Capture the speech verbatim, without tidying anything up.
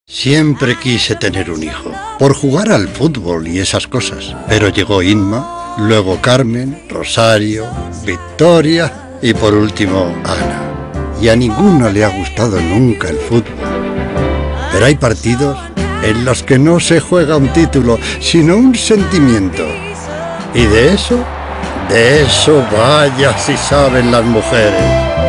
Siempre quise tener un hijo, por jugar al fútbol y esas cosas. Pero llegó Inma, luego Carmen, Rosario, Victoria y por último Ana. Y a ninguna le ha gustado nunca el fútbol. Pero hay partidos en los que no se juega un título, sino un sentimiento. Y de eso, de eso vaya si saben las mujeres.